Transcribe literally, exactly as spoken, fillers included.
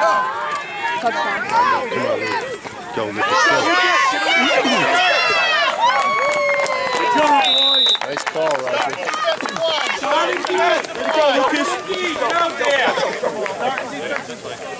Touchdown. Come on, go, Nick. Nice call, Roger. There you go, Lucas.